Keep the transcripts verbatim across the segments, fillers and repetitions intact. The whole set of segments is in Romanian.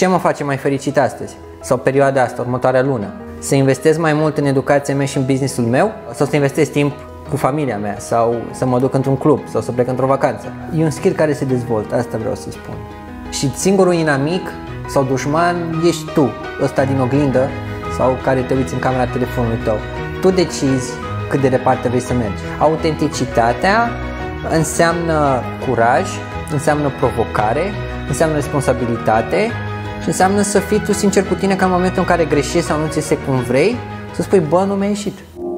Ce mă face mai fericit astăzi? Sau perioada asta, următoarea lună? Să investesc mai mult în educația mea și în businessul meu? Sau să investesc timp cu familia mea? Sau să mă duc într-un club? Sau să plec într-o vacanță? E un skill care se dezvoltă, asta vreau să spun. Și singurul inamic sau dușman ești tu, ăsta din oglindă sau care te uiți în camera telefonului tău. Tu decizi cât de departe vrei să mergi. Autenticitatea înseamnă curaj, înseamnă provocare, înseamnă responsabilitate și înseamnă să fii tu sincer cu tine ca în momentul în care greșești sau nu ți iese cum vrei, să spui, bă, nu mi-a ieșit.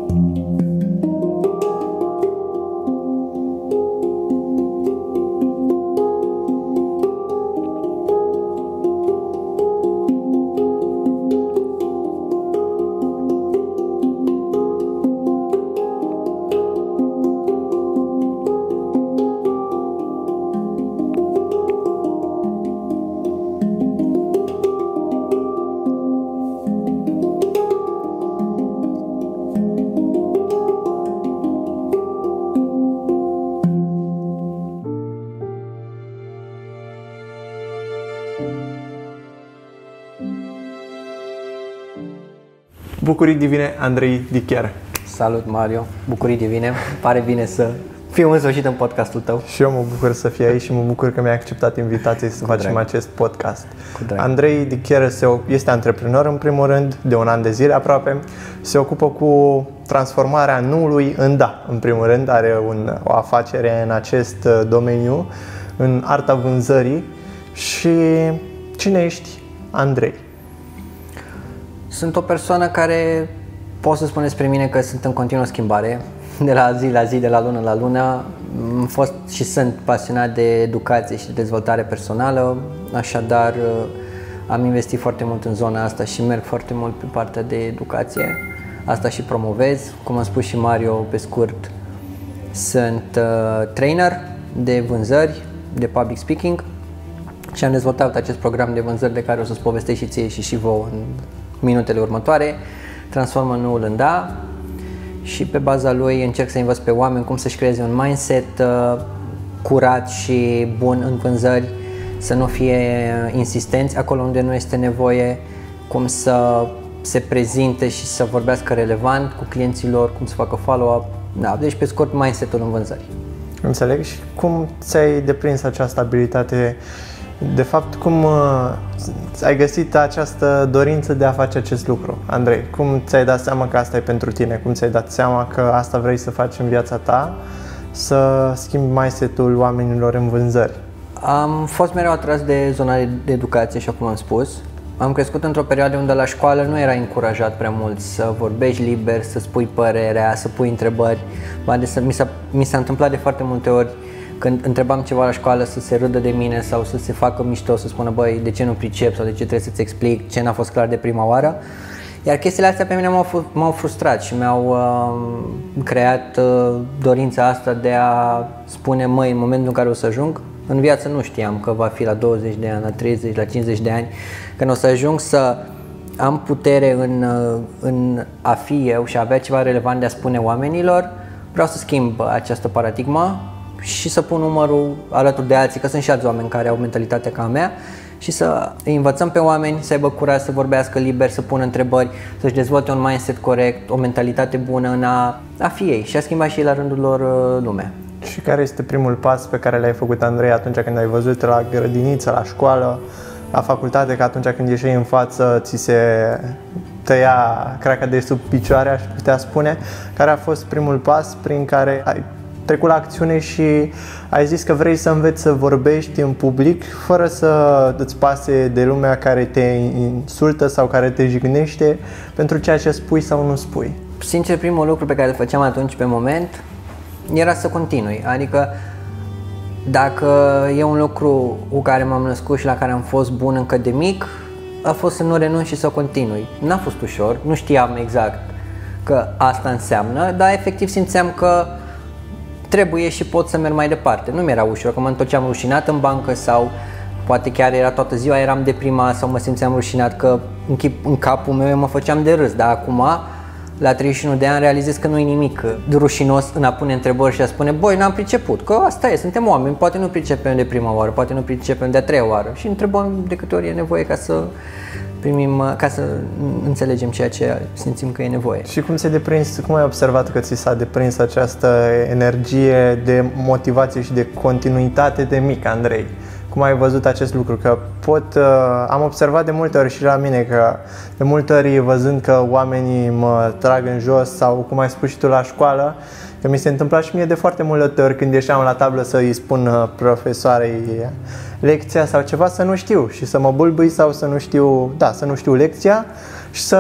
Bucurii divine, Andrei Dichiară. Salut, Mario, bucurii divine, pare bine să fiu în sfârșit în podcastul tău. Și eu mă bucur să fii aici și mă bucur că mi-ai acceptat invitația să Cu facem drag. acest podcast. Andrei Dichiară este antreprenor în primul rând, de un an de zile aproape, se ocupă cu transformarea nu-ului în da. În primul rând are un, o afacere în acest domeniu, în arta vânzării. Și cine ești, Andrei? Sunt o persoană care, pot să spun despre mine că sunt în continuă schimbare, de la zi la zi, de la lună la lună. Am fost și sunt pasionat de educație și de dezvoltare personală, așadar am investit foarte mult în zona asta și merg foarte mult pe partea de educație. Asta și promovez, cum a spus și Mario pe scurt, sunt uh, trainer de vânzări, de public speaking și am dezvoltat acest program de vânzări de care o să-ți povestesc și ție și și vouă în minutele următoare. Transformă nu-ul în da și pe baza lui încerc să învăț pe oameni cum să-și creeze un mindset uh, curat și bun în vânzări, să nu fie insistenți acolo unde nu este nevoie, cum să se prezinte și să vorbească relevant cu clienții lor, cum să facă follow-up. Da, deci pe scurt mindset-ul în vânzări. Înțeleg. Și cum ți-ai deprins această abilitate? De fapt, cum uh, ai găsit această dorință de a face acest lucru, Andrei? Cum ți-ai dat seama că asta e pentru tine? Cum ți-ai dat seama că asta vrei să faci în viața ta, să schimbi mindset-ul oamenilor în vânzări? Am fost mereu atras de zona de educație, așa cum am spus. Am crescut într-o perioadă unde la școală nu era încurajat prea mult să vorbești liber, să spui părerea, să pui întrebări. Mi s-a, mi s-a întâmplat de foarte multe ori când întrebam ceva la școală să se râdă de mine sau să se facă mișto, să spună, băi, de ce nu pricep sau de ce trebuie să-ți explic, ce n-a fost clar de prima oară. Iar chestiile astea pe mine m-au, m-au frustrat și mi-au uh, creat uh, dorința asta de a spune, măi, în momentul în care o să ajung, în viață nu știam că va fi la douăzeci de ani, la treizeci, la cincizeci de ani, când o să ajung să am putere în, uh, în a fi eu și a avea ceva relevant de a spune oamenilor, vreau să schimb această paradigmă și să pun numărul alături de alții, că sunt și alți oameni care au mentalitatea ca a mea, și să îi învățăm pe oameni să aibă curaj să vorbească liber, să pună întrebări, să-și dezvolte un mindset corect, o mentalitate bună în a, a fi ei și a schimba și ei la rândul lor lumea. Și care este primul pas pe care l-ai făcut, Andrei, atunci când ai văzut la grădiniță, la școală, la facultate, că atunci când ieșeai în față ți se tăia craca de sub picioare, aș putea spune? Care a fost primul pas prin care ai trecut la acțiune și ai zis că vrei să înveți să vorbești în public fără să îți pase de lumea care te insultă sau care te jignește pentru ceea ce spui sau nu spui? Sincer, primul lucru pe care îl făceam atunci pe moment era să continui, adică dacă e un lucru cu care m-am născut și la care am fost bun încă de mic, a fost să nu renunț și să continui. N-a fost ușor, nu știam exact că asta înseamnă, dar efectiv simțeam că trebuie și pot să merg mai departe. Nu mi-era ușor, că mă întorceam rușinat în bancă sau poate chiar era toată ziua, eram deprimat sau mă simțeam rușinat că în, chip, în capul meu eu mă făceam de râs, dar acum la treizeci și unu de ani realizezi că nu e nimic rușinos în a pune întrebări și a spune băi, n-am priceput, că asta e, suntem oameni, poate nu pricepem de prima oară, poate nu pricepem de a treia oară și întrebăm de câte ori e nevoie ca să primim, ca să înțelegem ceea ce simțim că e nevoie. Și cum ți-ai deprins, cum ai observat că ți s-a deprins această energie de motivație și de continuitate de mic, Andrei? Cum ai văzut acest lucru? Că pot, uh, am observat de multe ori și la mine că de multe ori văzând că oamenii mă trag în jos sau cum ai spus și tu la școală, că mi se întâmpla și mie de foarte multe ori când ieșeam la tablă să îi spun profesoarei lecția sau ceva să nu știu și să mă bulbui sau să nu știu, da, să nu știu lecția și să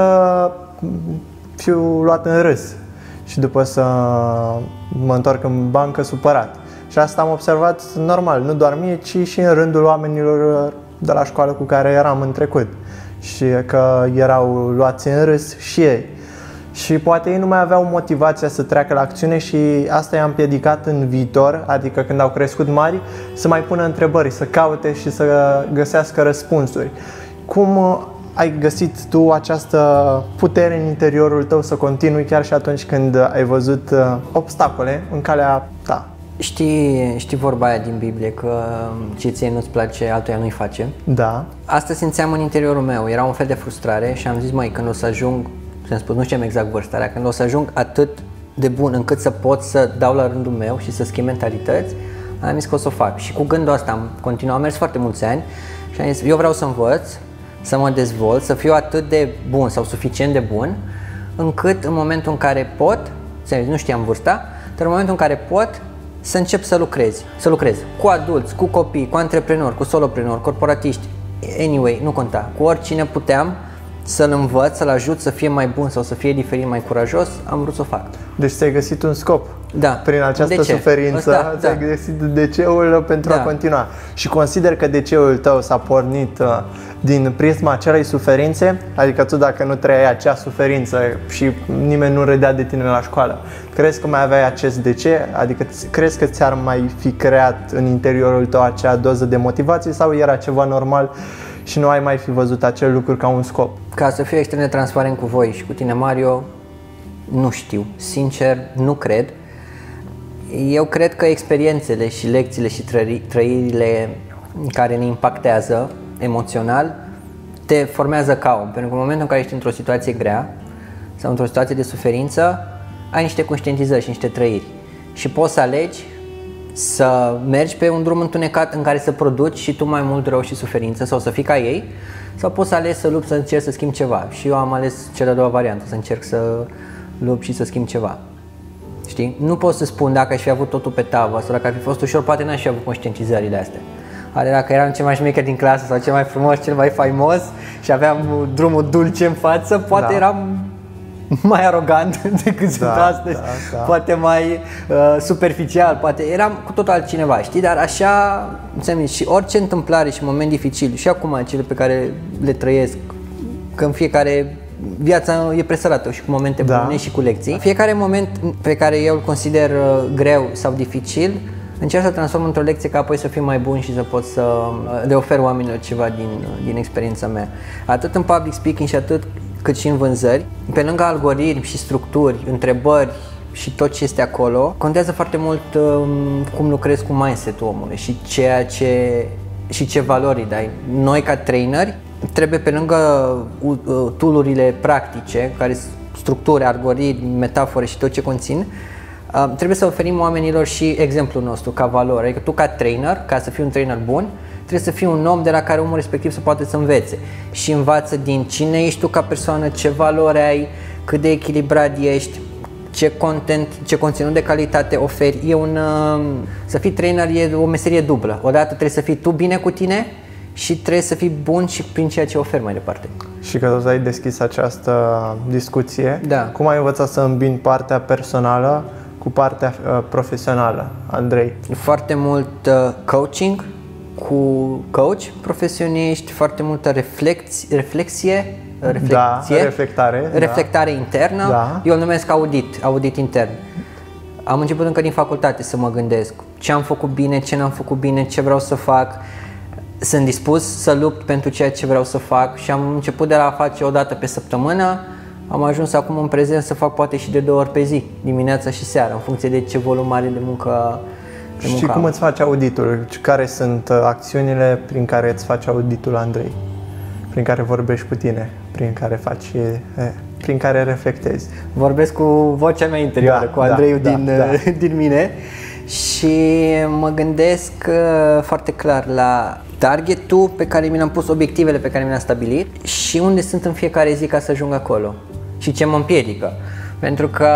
fiu luat în râs și după să mă întorc în bancă supărat. Și asta am observat normal, nu doar mie, ci și în rândul oamenilor de la școală cu care eram în trecut. Și că erau luați în râs și ei. Și poate ei nu mai aveau motivația să treacă la acțiune și asta i-a împiedicat în viitor, adică când au crescut mari, să mai pună întrebări, să caute și să găsească răspunsuri. Cum ai găsit tu această putere în interiorul tău să continui chiar și atunci când ai văzut obstacole în calea ta? Știi, știi vorba aia din Biblie că ce ție nu-ți place, altuia nu-i face? Da. Asta simțeam în interiorul meu, era un fel de frustrare și am zis, măi, când o să ajung, ți-am spus, nu știam exact vârsta, când o să ajung atât de bun încât să pot să dau la rândul meu și să schimb mentalități, am zis că o să o fac. Și cu gândul ăsta am continuat, am mers foarte mulți ani și am zis, eu vreau să învăț, să mă dezvolt, să fiu atât de bun sau suficient de bun, încât în momentul în care pot, nu știam vârsta, dar în momentul în care pot, să încep să lucrezi, să lucrez cu adulți, cu copii, cu antreprenori, cu soloprenori, corporatiști, anyway, nu conta, cu oricine puteam să-l învăț, să-l ajut să fie mai bun sau să fie diferit, mai curajos, am vrut să o fac. Deci ți-ai găsit un scop. Da. Prin această suferință Asta, ți-ai da. găsit de ce-ul pentru da. a continua. Și consider că de ce-ul tău s-a pornit uh, din prisma acelei suferințe, adică tu dacă nu trăiai acea suferință și nimeni nu râdea de tine la școală, crezi că mai aveai acest de ce? Adică crezi că ți-ar mai fi creat în interiorul tău acea doză de motivație sau era ceva normal și nu ai mai fi văzut acel lucru ca un scop? Ca să fiu extrem de transparent cu voi și cu tine, Mario, nu știu, sincer, nu cred. Eu cred că experiențele și lecțiile și trăirile care ne impactează emoțional te formează ca om, pentru că în momentul în care ești într-o situație grea sau într-o situație de suferință, ai niște conștientizări și niște trăiri și poți să alegi să mergi pe un drum întunecat în care să produci și tu mai mult rău și suferință sau să fii ca ei, sau poți să alegi să lupți, să încerci să schimbi ceva. Și eu am ales cea de-a doua variantă, să încerc să lupt și să schimb ceva. Știi? Nu pot să spun dacă aș fi avut totul pe tavă sau dacă ar fi fost ușor, poate n-aș fi avut conștientizările astea. Adică dacă eram cel mai șmecher din clasă sau cel mai frumos, cel mai faimos și aveam drumul dulce în față, poate da. eram mai arogant decât sunt da, astăzi, da, da. poate mai uh, superficial, poate eram cu totul altcineva, știi? Dar așa, înțeleg, și orice întâmplare și moment dificil, și acum cele pe care le trăiesc, că în fiecare viața e presărată și cu momente da. bune și cu lecții. Fiecare moment pe care eu îl consider greu sau dificil, încerc să transform într-o lecție ca apoi să fiu mai bun și să pot să le ofer oamenilor ceva din, din experiența mea. Atât în public speaking și atât cât și în vânzări. Pe lângă algoritmi și structuri, întrebări și tot ce este acolo, contează foarte mult um, cum lucrezi cu mindset-ul omului și ceea ce și ce valori dai. Noi ca traineri trebuie pe lângă uh, tool-urile practice, care structuri, algoritmi, metafore și tot ce conțin, uh, trebuie să oferim oamenilor și exemplul nostru ca valori. Adică tu ca trainer, ca să fii un trainer bun, trebuie să fii un om de la care omul respectiv să poate să învețe și învață din cine ești tu ca persoană, ce valori ai, cât de echilibrat ești, ce content, ce conținut de calitate oferi. E un, să fii trainer e o meserie dublă. Odată trebuie să fii tu bine cu tine și trebuie să fii bun și prin ceea ce oferi mai departe. Și că tu ai deschis această discuție, da. cum ai învățat să îmbini partea personală cu partea uh, profesională, Andrei? Foarte mult uh, coaching cu coach profesioniști, foarte multă reflexie, reflexie Reflecție, da, reflectare, reflectare da. internă, da. Eu îl numesc audit, audit intern. Am început încă din facultate să mă gândesc ce am făcut bine, ce n-am făcut bine, ce vreau să fac. Sunt dispus să lupt pentru ceea ce vreau să fac și am început de la a face o dată pe săptămână Am ajuns acum în prezent să fac poate și de două ori pe zi, dimineața și seara, în funcție de ce volum mare de muncă. De și muncă cum am. îți faci auditul? Care sunt acțiunile prin care îți faci auditul, Andrei? Prin care vorbești cu tine, prin care faci, prin care reflectezi? Vorbesc cu vocea mea interioară, da, cu Andreiul da, din, da, da. din mine și mă gândesc foarte clar la targetul pe care mi l-am pus, obiectivele pe care mi le-am stabilit și unde sunt în fiecare zi ca să ajung acolo și ce mă împiedică. Pentru că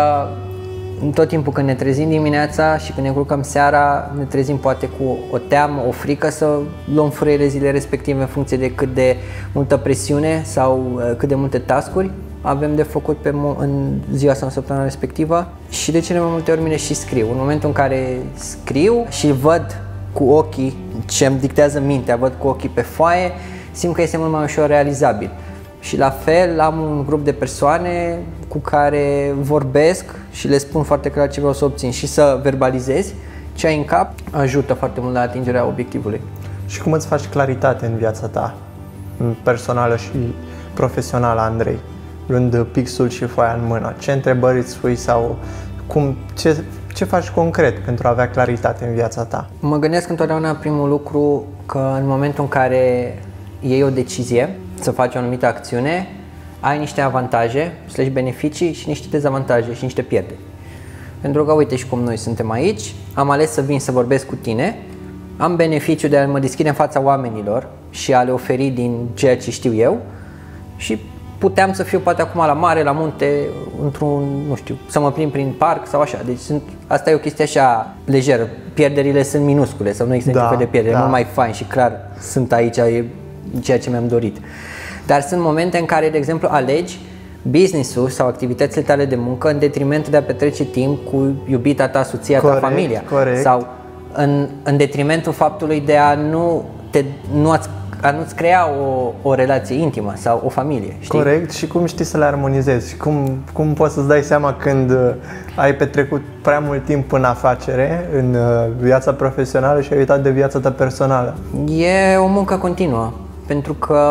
în tot timpul când ne trezim dimineața și când ne culcăm seara, ne trezim poate cu o teamă, o frică să luăm frâiele zile respective în funcție de cât de multă presiune sau cât de multe task-uri avem de făcut pe în ziua sau în săptămâna respectivă și de cele mai multe ori mine și scriu. În momentul în care scriu și văd cu ochii ce îmi dictează mintea, văd cu ochii pe foaie, simt că este mult mai ușor realizabil. Și la fel am un grup de persoane cu care vorbesc și le spun foarte clar ce vreau să obțin și să verbalizezi ce ai în cap ajută foarte mult la atingerea obiectivului. Și cum îți faci claritate în viața ta personală și profesională, Andrei? Luând pixul și foaia în mână, ce întrebări îți spui sau cum, ce, ce faci concret pentru a avea claritate în viața ta? Mă gândesc întotdeauna primul lucru că în momentul în care iei o decizie să faci o anumită acțiune, ai niște avantaje, slash beneficii și niște dezavantaje și niște pierderi. Pentru că uite și cum noi suntem aici, am ales să vin să vorbesc cu tine, am beneficiul de a mă deschide în fața oamenilor și a le oferi din ceea ce știu eu și puteam să fiu poate acum la mare, la munte, într-un, nu știu, să mă plimb prin parc sau așa. Deci sunt, asta e o chestie așa lejeră. Pierderile sunt minuscule sau nu există da, niciun fel de pierdere, da. mult mai fain și clar sunt aici, e ceea ce mi-am dorit. Dar sunt momente în care, de exemplu, alegi business-ul sau activitățile tale de muncă în detriment de a petrece timp cu iubita ta, soția corect, ta, familia. Corect. Sau în, în detrimentul faptului de a nu te, nu ați, a nu-ți crea o, o relație intimă sau o familie. Știi? Corect. Și cum știi să le armonizezi? Cum, cum poți să-ți dai seama când ai petrecut prea mult timp în afacere, în viața profesională și ai uitat de viața ta personală? E o muncă continuă. Pentru că,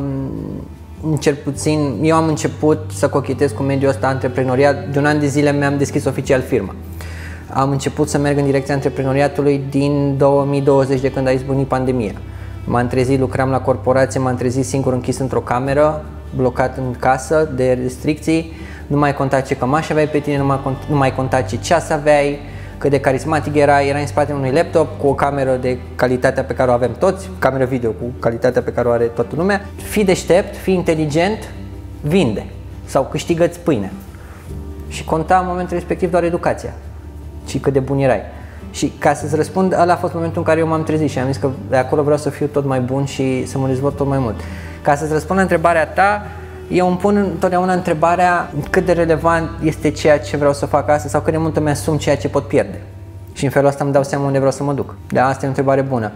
cel puțin, eu am început să cochetez cu mediul ăsta antreprenoriat. De un an de zile mi-am deschis oficial firma. Am început să merg în direcția antreprenoriatului din două mii douăzeci, de când a izbucnit pandemia. M-am trezit, lucram la corporație, m-am trezit singur închis într-o cameră, blocat în casă de restricții. Nu mai conta ce cămașă aveai pe tine, nu mai conta, nu mai conta ce ceas aveai, cât de carismatic era, era în spatele unui laptop cu o cameră de calitatea pe care o avem toți, cameră video cu calitatea pe care o are toată lumea. Fii deștept, fii inteligent, vinde sau câștigă-ți pâine. Și conta în momentul respectiv doar educația și cât de bun erai. Și ca să-ți răspund, ăla a fost momentul în care eu m-am trezit și am zis că de acolo vreau să fiu tot mai bun și să mă dezvolt tot mai mult. Ca să-ți răspund la întrebarea ta, eu îmi pun întotdeauna întrebarea cât de relevant este ceea ce vreau să fac astăzi sau cât de mult îmi asum ceea ce pot pierde. Și în felul ăsta îmi dau seama unde vreau să mă duc. Dar asta e o întrebare bună.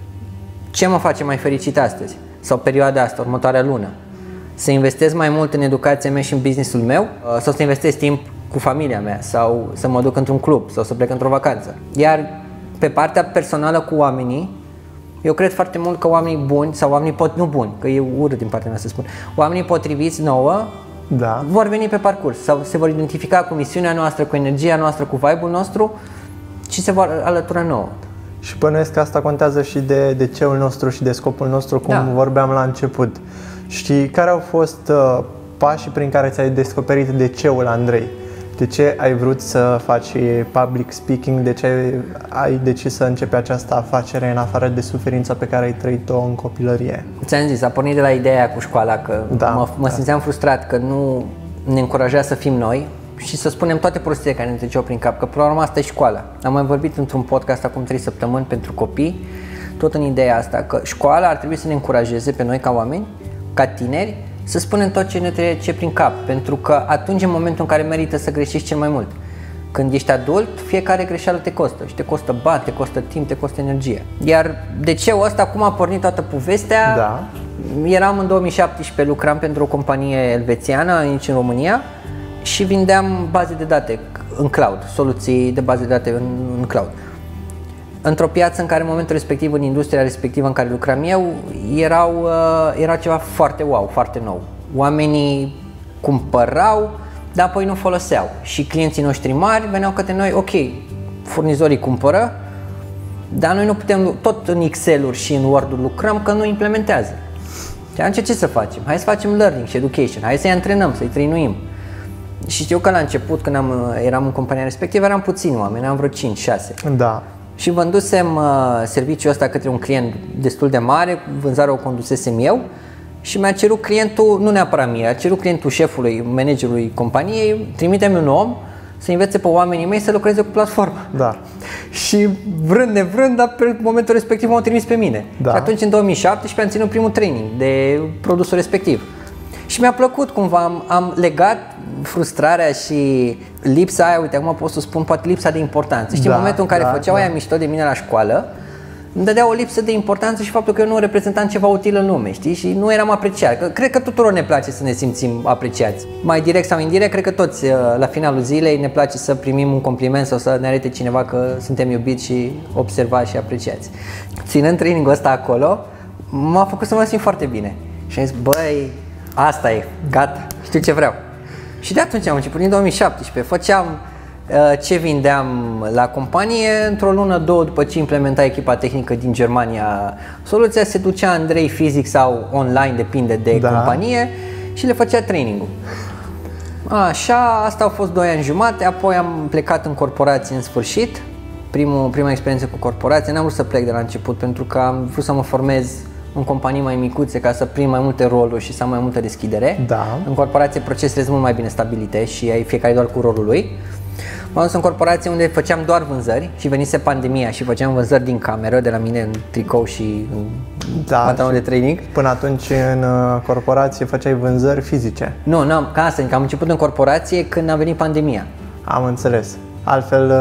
Ce mă face mai fericit astăzi? Sau perioada asta, următoarea lună? Să investesc mai mult în educația mea și în businessul meu? Sau să investesc timp cu familia mea? Sau să mă duc într-un club? Sau să plec într-o vacanță? Iar pe partea personală cu oamenii, eu cred foarte mult că oamenii buni sau oamenii pot, nu buni, că e urât din partea mea să spun, oamenii potriviți nouă da. vor veni pe parcurs sau se vor identifica cu misiunea noastră, cu energia noastră, cu vibe-ul nostru și se vor alătura nouă. Și bănuiesc că asta contează și de, de ceul nostru și de scopul nostru, cum da. vorbeam la început. Știi, care au fost uh, pașii prin care ți-ai descoperit de ceul, Andrei? De ce ai vrut să faci public speaking? De ce ai decis să începi această afacere în afară de suferința pe care ai trăit-o în copilărie? Ți-am zis, a pornit de la ideea cu școala, că da, mă, mă da. simțeam frustrat că nu ne încurajea să fim noi și să spunem toate prostiile care ne treceau prin cap, că până la urmă asta e școala. Am mai vorbit într-un podcast acum trei săptămâni pentru copii, tot în ideea asta, că școala ar trebui să ne încurajeze pe noi ca oameni, ca tineri, să spunem tot ce ne trece prin cap, pentru că atunci, în momentul în care merită să greșești cel mai mult. Când ești adult, fiecare greșeală te costă și te costă bani, te costă timp, te costă energie. Iar de ce ăsta, cum a pornit toată povestea? Da. Eram în două mii șaptesprezece, lucram pentru o companie elvețiană aici în România și vindeam baze de date în cloud, soluții de baze de date în, în cloud. Într-o piață în care în momentul respectiv, în industria respectivă în care lucram eu, erau, uh, era ceva foarte wow, foarte nou. Oamenii cumpărau, dar apoi nu foloseau. Și clienții noștri mari veneau către noi, ok, furnizorii cumpără, dar noi nu putem, tot în Excel-uri și în Word-uri lucrăm, că nu implementează. Și atunci ce să facem? Hai să facem learning și education, hai să-i antrenăm, să-i trainuim. Și știu că la început, când am, eram în compania respectivă, eram puțini oameni, am vreo cinci șase. Da. Și vândusem uh, serviciul ăsta către un client destul de mare, vânzarea o condusesem eu și mi-a cerut clientul, nu neapărat mie, a cerut clientul șefului, managerului companiei, trimite-mi un om să învețe pe oamenii mei să lucreze cu platforma. Da. Și vrând nevrând, dar pe momentul respectiv m-au trimis pe mine. Da. Și atunci, în două mii șaptesprezece, am ținut primul training de produsul respectiv. Și mi-a plăcut cumva, am, am legat frustrarea și lipsa aia, uite, acum pot să spun, poate lipsa de importanță. Știi, da, în momentul în care da, făceau da. aia mișto de mine la școală, îmi dădea o lipsă de importanță și faptul că eu nu reprezentam ceva util în lume, știi? Și nu eram apreciat. Că cred că tuturor ne place să ne simțim apreciați. Mai direct sau indirect, cred că toți la finalul zilei ne place să primim un compliment sau să ne arate cineva că suntem iubiți și observați și apreciați. Ținând trainingul ăsta acolo, m-a făcut să mă simt foarte bine. Și am zis, băi, asta e, gata, știu ce vreau. Și de atunci am început, în două mii șaptesprezece, făceam ce vindeam la companie, într-o lună, două după ce implementa echipa tehnică din Germania soluția, se ducea Andrei fizic sau online, depinde de da. companie, și le făcea training-ul. Așa, asta au fost doi ani jumate, apoi am plecat în corporație în sfârșit, primul, prima experiență cu corporație, n-am vrut să plec de la început pentru că am vrut să mă formez în companii mai micuțe ca să prind mai multe roluri și să am mai multă deschidere. Da. În corporație procesele sunt mult mai bine stabilite și ai fiecare doar cu rolul lui. M-am dus în corporație unde făceam doar vânzări și venise pandemia și făceam vânzări din cameră, de la mine în tricou și în da, pantalon de training. Până atunci în corporație făceai vânzări fizice? Nu, nu, ca asta, că am început în corporație când a venit pandemia. Am înțeles. Altfel,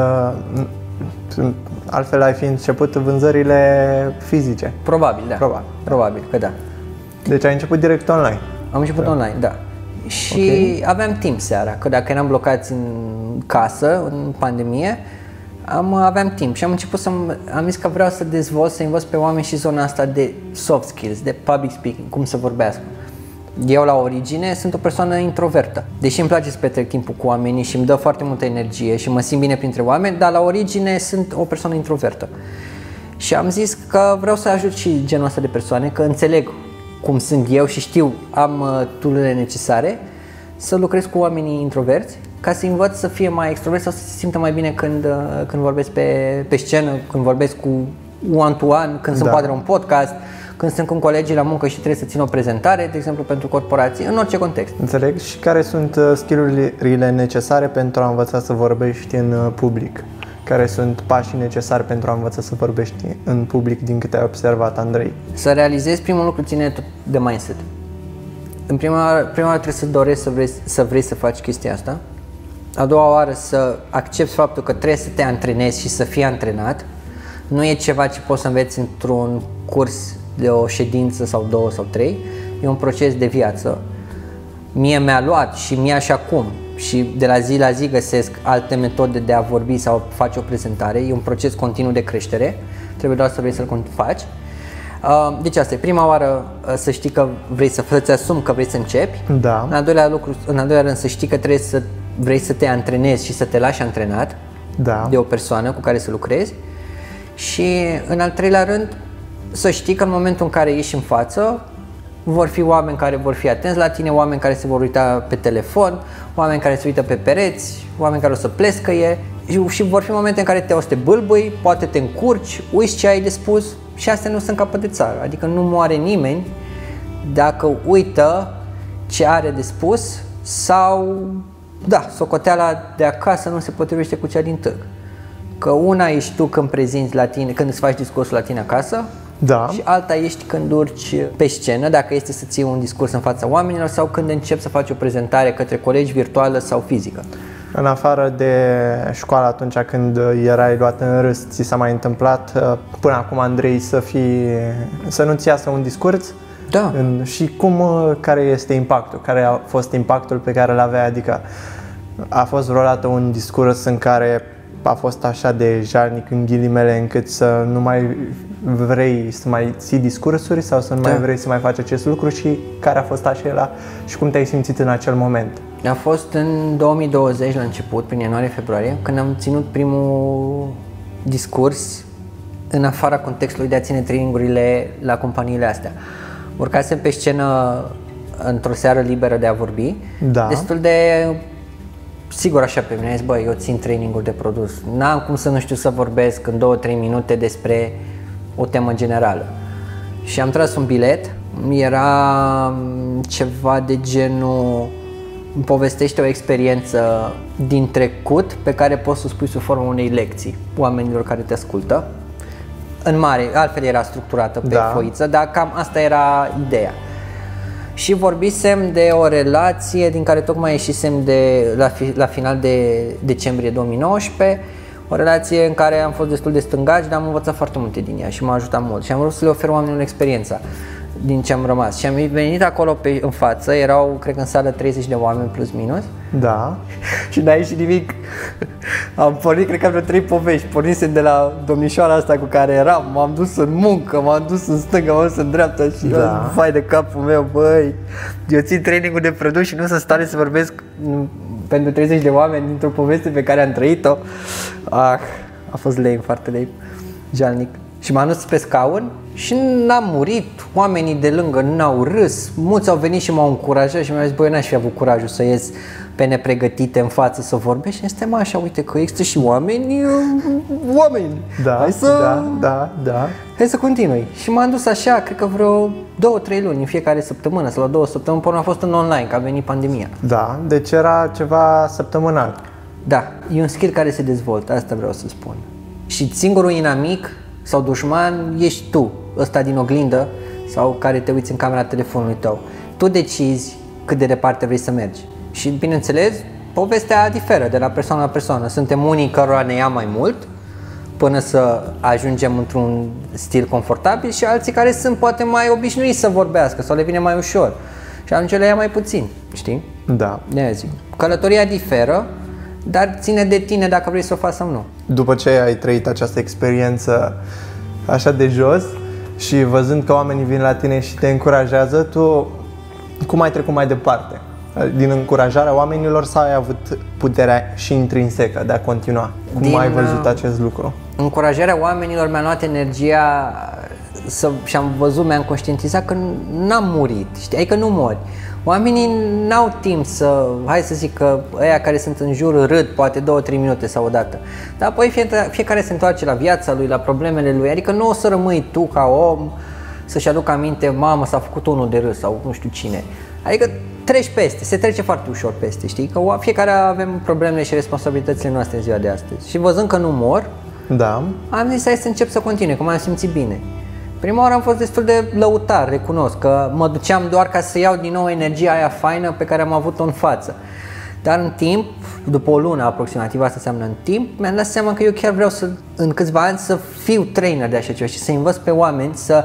altfel ai fi început vânzările fizice? Probabil, da. Probabil, Probabil că da. Deci ai început direct online? Am început da. online, da. Și okay. aveam timp seara, că dacă eram blocați în casă, în pandemie, am, aveam timp și am început să am zis că vreau să dezvolt, să învăț pe oameni și zona asta de soft skills, de public speaking, cum să vorbească. Eu la origine sunt o persoană introvertă, deși îmi place să petrec timpul cu oamenii și îmi dă foarte multă energie și mă simt bine printre oameni, dar la origine sunt o persoană introvertă. Și am zis că vreau să ajut și genul ăsta de persoane, că înțeleg cum sunt eu și știu, am uh, tool-urile necesare să lucrez cu oamenii introverți ca să învăț să fie mai extroverți sau să se simtă mai bine când, uh, când vorbesc pe, pe scenă, când vorbesc cu one-to-one, când da. sunt poate la un podcast, când sunt cu colegii la muncă și trebuie să țin o prezentare, de exemplu pentru corporații, în orice context. Înțeleg. Și care sunt uh, skill-urile necesare pentru a învăța să vorbești în uh, public? Care sunt pașii necesari pentru a învăța să vorbești în public din câte ai observat, Andrei? Să realizezi, primul lucru ține tot de mindset. În prima, prima oară trebuie să dorești să vrei, să vrei să faci chestia asta. A doua oară să accepti faptul că trebuie să te antrenezi și să fii antrenat. Nu e ceva ce poți să înveți într-un curs de o ședință sau două sau trei. E un proces de viață. Mie mi-a luat și mi-a și acum. Și de la zi la zi găsesc alte metode de a vorbi sau face o prezentare. E un proces continuu de creștere. Trebuie doar să vrei să-l faci. Deci asta e prima oară, să știi că vrei să îți asumi că vrei să începi. Da. În al doilea lucru, în al doilea rând, să știi că trebuie să vrei să te antrenezi și să te lași antrenat da. de o persoană cu care să lucrezi. Și în al treilea rând, să știi că în momentul în care ieși în față, vor fi oameni care vor fi atenți la tine, oameni care se vor uita pe telefon, oameni care se uită pe pereți, oameni care o să plescăie și vor fi momente în care te o să te bâlbâi, poate te încurci, uiți ce ai de spus și astea nu sunt capăt de țară, adică nu moare nimeni dacă uită ce are de spus sau, da, socoteala de acasă nu se potrivește cu cea din târg. Că una ești tu când prezinți la tine, când îți faci discursul la tine acasă, da. și alta ești când urci pe scenă, dacă este să ții un discurs în fața oamenilor sau când începi să faci o prezentare către colegi virtuală sau fizică. În afară de școală, atunci când erai luat în râs, ți s-a mai întâmplat până acum, Andrei, să, fii, să nu-ți iasă un discurs? Da. În, și cum, care este impactul? Care a fost impactul pe care îl avea? Adică a fost vreodată un discurs în care a fost așa de jalnic în ghilimele încât să nu mai vrei să mai ții discursuri sau să nu Da. mai vrei să mai faci acest lucru și care a fost acela și cum te-ai simțit în acel moment? A fost în două mii douăzeci la început, prin ianuarie-februarie, când am ținut primul discurs în afara contextului de a ține trainingurile la companiile astea. Urcasem pe scenă într-o seară liberă de a vorbi, Da. destul de sigur așa pe mine, zis, bă, eu țin traininguri de produs, n-am cum să nu știu să vorbesc în două trei minute despre o temă generală. Și am tras un bilet, era ceva de genul, îmi povestește o experiență din trecut pe care poți să o spui sub formă unei lecții oamenilor care te ascultă. În mare, altfel era structurată pe Da. foiță, dar cam asta era ideea. Și vorbisem de o relație din care tocmai ieșisem de, la, fi, la final de decembrie două mii nouăsprezece, o relație în care am fost destul de stângaci, dar am învățat foarte multe din ea și m-a ajutat mult și am vrut să le ofer oamenilor experiența din ce am rămas. Și am venit acolo pe, în față, erau, cred că în sală treizeci de oameni plus minus. Da. Și n-a ieșit nimic. Am pornit, cred că am vreo trei povești. Pornisem de la domnișoara asta cu care eram, m-am dus în muncă, m-am dus în stânga, m-am dus în dreapta și Da. vai de capul meu, băi, eu țin trainingul de produs și nu sunt stare să vorbesc m, pentru treizeci de oameni dintr-o poveste pe care am trăit-o. Ah, a fost lame, foarte lame, jalnic. Și m-am dus pe scaun și n-am murit, oamenii de lângă n-au râs, mulți au venit și m-au încurajat și mi-au zis, băi, n-aș fi avut curajul să ies pe nepregătite în față să vorbesc și suntem așa, uite că există și oameni, oameni, Da, hai să, da, da, da. hai să continui. Și m-am dus așa, cred că vreo două, trei luni în fiecare săptămână sau la două săptămâni, până a fost în online, că a venit pandemia. Da, deci era ceva săptămânal. Da, e un skill care se dezvoltă, asta vreau să spun. Și singurul inamic sau dușman ești tu, ăsta din oglindă sau care te uiți în camera telefonului tău. Tu decizi cât de departe vrei să mergi. Și bineînțeles, povestea diferă de la persoană la persoană. Suntem unii cărora ne ia mai mult până să ajungem într-un stil confortabil și alții care sunt poate mai obișnuiți să vorbească sau le vine mai ușor. Și atunci le ia mai puțin, știi? Da. De-aia zic. Călătoria diferă, dar ține de tine dacă vrei să o faci sau nu. După ce ai trăit această experiență așa de jos și văzând că oamenii vin la tine și te încurajează, tu cum ai trecut mai departe? Din încurajarea oamenilor sau ai avut puterea și intrinsecă de a continua? Cum Din, ai văzut acest lucru? Încurajarea oamenilor mi-a luat energia să, și am văzut, mi-am conștientizat că n-am murit, știi? Adică nu mori. Oamenii n-au timp să, hai să zic că ăia care sunt în jur râd poate două, trei minute sau o dată. Dar apoi fie, fiecare se întoarce la viața lui, la problemele lui, adică nu o să rămâi tu ca om să-și aducă aminte, mamă, s-a făcut unul de râs sau nu știu cine. Adică treci peste, se trece foarte ușor peste, știi? Că fiecare avem problemele și responsabilitățile noastre în ziua de astăzi. Și văzând că nu mor, Da. am zis hai să încep să continui, că m-am simțit bine. Prima oară am fost destul de lăutar, recunosc, că mă duceam doar ca să iau din nou energia aia faină pe care am avut-o în față. Dar în timp, după o lună aproximativ, asta înseamnă în timp, mi-am dat seama că eu chiar vreau să, în câțiva ani, să fiu trainer de așa ceva și să învăț pe oameni să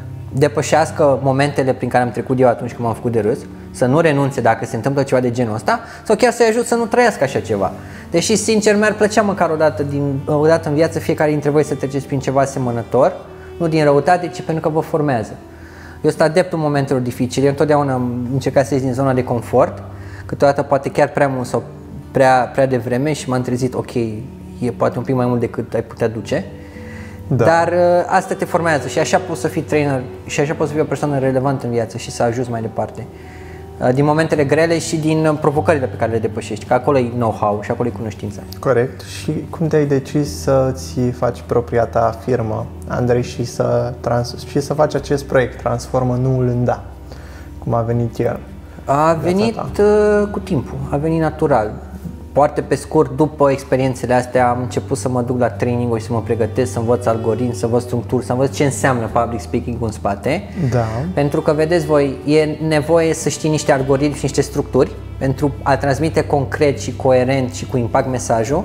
depășească momentele prin care am trecut eu atunci când m-am făcut de râs, să nu renunțe dacă se întâmplă ceva de genul ăsta sau chiar să-i ajut să nu trăiască așa ceva. Deși, sincer, mi-ar plăcea măcar o dată, din, o dată în viață fiecare dintre voi să treceți prin ceva asemănător, nu din răutate, ci pentru că vă formează. Eu sunt adeptul momentelor dificile, eu întotdeauna am încercat să ies din zona de confort, câteodată poate chiar prea mult sau prea, prea devreme și m-am trezit, ok, e poate un pic mai mult decât ai putea duce. Da. Dar uh, asta te formează și așa poți să fii trainer și așa poți să fii o persoană relevantă în viață și să ajuți mai departe. Uh, din momentele grele și din uh, provocările pe care le depășești, că acolo e know-how și acolo e cunoștința. Corect. Și cum te-ai decis să-ți faci propria ta firmă, Andrei, și să, trans- și să faci acest proiect, Transformă Nuul în Da? Cum a venit el? A venit uh, cu timpul, a venit natural. Foarte pe scurt, după experiențele astea, am început să mă duc la training-uri, să mă pregătesc, să învăț algoritmi, să învăț structuri, să învăț ce înseamnă public speaking în spate. Da. Pentru că, vedeți voi, e nevoie să știi niște algoritmi și niște structuri pentru a transmite concret și coerent și cu impact mesajul.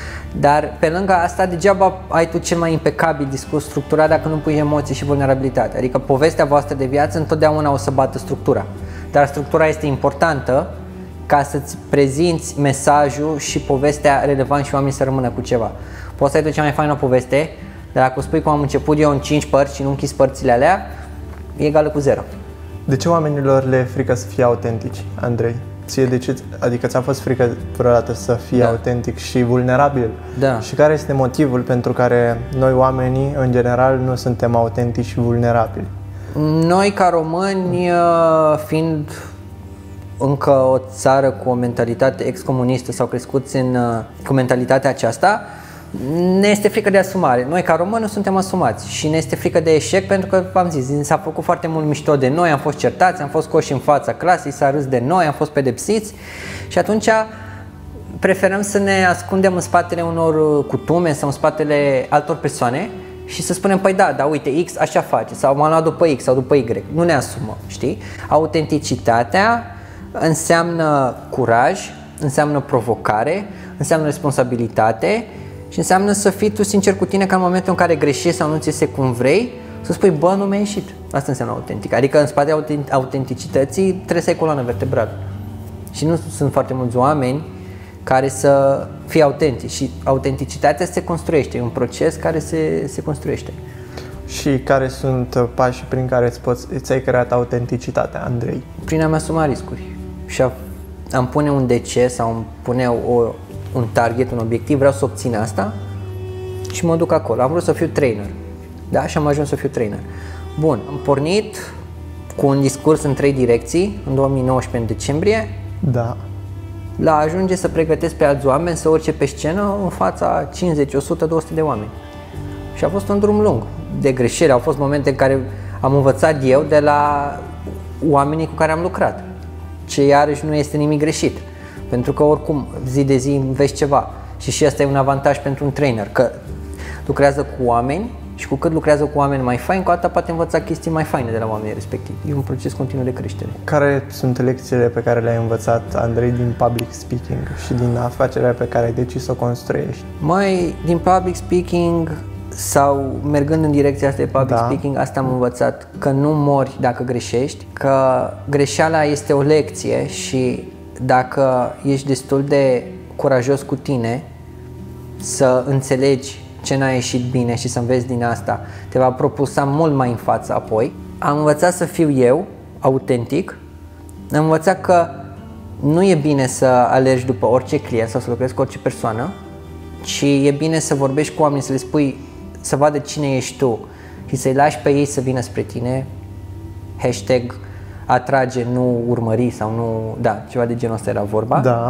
Dar pe lângă asta, degeaba ai tu cel mai impecabil discurs structurat dacă nu pui emoții și vulnerabilitate. Adică povestea voastră de viață întotdeauna o să bată structura. Dar structura este importantă ca să-ți prezinți mesajul și povestea relevant și oamenii să rămână cu ceva. Poți să ai tu cea mai faină poveste, Dar dacă o spui cum am început eu în cinci părți și nu închis părțile alea, e egală cu zero. De ce oamenilor le e frică să fie autentici, Andrei? Ție de ce, adică ți-a fost frică vreodată să fii da. autentic și vulnerabil? Da. Și care este motivul pentru care noi oamenii, în general, nu suntem autentici și vulnerabili? Noi, ca români, fiind încă o țară cu o mentalitate excomunistă sau crescuți în, cu mentalitatea aceasta, ne este frică de asumare. Noi, ca români, nu suntem asumați și ne este frică de eșec pentru că, v-am zis, s-a făcut foarte mult mișto de noi, am fost certați, am fost coși în fața clasei, s-a râs de noi, am fost pedepsiți și atunci preferăm să ne ascundem în spatele unor cutume sau în spatele altor persoane și să spunem, păi da, da, uite, X așa face sau m-am luat după X sau după Y. Nu ne asumăm, știi? Autenticitatea înseamnă curaj, înseamnă provocare, înseamnă responsabilitate și înseamnă să fii tu sincer cu tine ca în momentul în care greșești sau nu ți iese cum vrei, să spui, bă, nu mi-a ieșit. Asta înseamnă autentic. Adică în spatele autenticității trebuie să ai coloană vertebrală. Și nu sunt foarte mulți oameni care să fie autentici. Și autenticitatea se construiește, e un proces care se, se construiește. Și care sunt pașii prin care îți, poți, îți ai creat autenticitatea, Andrei? Prin a-mi asuma riscuri. Și a, am pune un D C sau îmi pune o, un target, un obiectiv, vreau să obțin asta și mă duc acolo. Am vrut să fiu trainer, da? Și am ajuns să fiu trainer. Bun, am pornit cu un discurs în trei direcții, în două mii nouăsprezece, în decembrie. Da. La a ajunge să pregătesc pe alți oameni să urce pe scenă în fața cincizeci, o sută, două sute de oameni. Și a fost un drum lung de greșeli. Au fost momente în care am învățat eu de la oamenii cu care am lucrat. Ce iarăși nu este nimic greșit. Pentru că oricum zi de zi înveți ceva. Și și asta e un avantaj pentru un trainer, că lucrează cu oameni și cu cât lucrează cu oameni mai faini, cu atât poate învăța chestii mai faine de la oamenii respectivi. E un proces continuu de creștere. Care sunt lecțiile pe care le-ai învățat, Andrei, din public speaking și din afacerea pe care ai decis să o construiești? Mai din public speaking sau mergând în direcția asta de public da. speaking, asta am învățat, că nu mori dacă greșești, că greșeala este o lecție și dacă ești destul de curajos cu tine să înțelegi ce n-a ieșit bine și să înveți din asta, te va propulsa mult mai în față apoi. Am învățat să fiu eu, autentic. Am învățat că nu e bine să alergi după orice client sau să lucrezi cu orice persoană, ci e bine să vorbești cu oamenii, să le spui, să vadă cine ești tu și să-i lași pe ei să vină spre tine. Hashtag atrage, nu urmări sau nu... Da, ceva de genul ăsta era vorba. Da.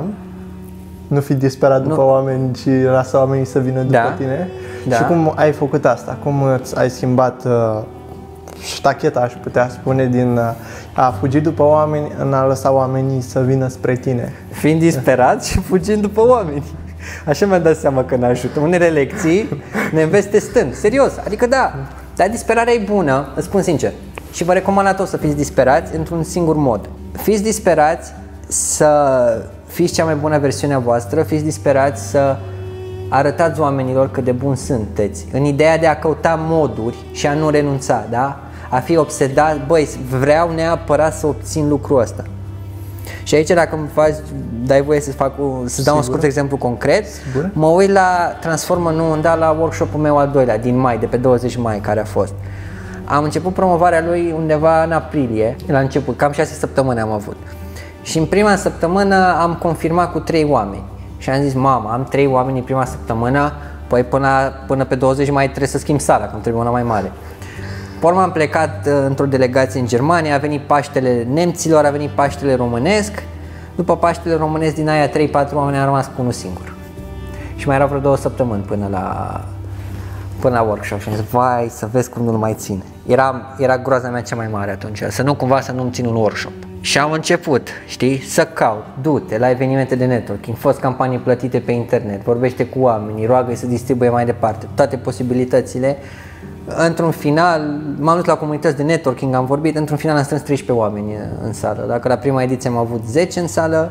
Nu fi disperat după nu. oameni, ci lasă oamenii să vină după da. tine. Da. Și cum ai făcut asta? Cum ai schimbat uh, ștacheta, aș putea spune, din uh, a fugi după oameni în a lăsa oamenii să vină spre tine? Fiind disperat și fugind după oameni. Așa mi-am dat seama că ne ajută. Unele lecții ne înveți testând. Serios. Adică da, dar disperarea e bună, îți spun sincer. Și vă recomand la toți să fiți disperați într-un singur mod. Fiți disperați să fiți cea mai bună versiune a voastră, fiți disperați să arătați oamenilor cât de buni sunteți. În ideea de a căuta moduri și a nu renunța, da? A fi obsedat, băi, vreau neapărat să obțin lucrul ăsta. Și aici dacă îmi faci, dai voie să fac, să dau un scurt exemplu concret, Sigur? mă uit la Transformă Nu Unda, la workshop-ul meu al doilea din mai, de pe douăzeci mai, care a fost. Am început promovarea lui undeva în aprilie, la început, cam șase săptămâni am avut. Și în prima săptămână am confirmat cu trei oameni. Și am zis, mama, am trei oameni în prima săptămână, păi până, până pe douăzeci mai trebuie să schimb sala, că îmi trebuie una mai mare. Pe urmă am plecat într-o delegație în Germania, a venit Paștele nemților, a venit Paștele românesc. După Paștele românesc, din aia trei patru oameni am rămas cu unul singur. Și mai erau vreo două săptămâni până la, până la workshop și am zis, vai, să vezi cum nu-l mai țin. Era, era groaza mea cea mai mare atunci, să nu cumva să nu-mi țin un workshop. Și am început, știi, să caut, du-te la evenimente de networking, fost campanii plătite pe internet, vorbește cu oamenii, roagă-i să distribuie mai departe, toate posibilitățile. Într-un final, m-am dus la comunități de networking, am vorbit, într-un final am strâns treisprezece oameni în sală. Dacă la prima ediție am avut zece în sală,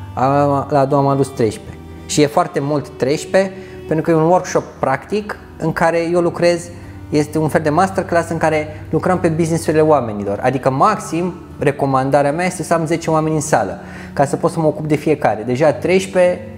la a doua m-am dus treisprezece. Și e foarte mult treisprezece, pentru că e un workshop practic în care eu lucrez, este un fel de masterclass în care lucrăm pe business-urile oamenilor. Adică maxim, recomandarea mea este să am zece oameni în sală, ca să pot să mă ocup de fiecare. Deja treisprezece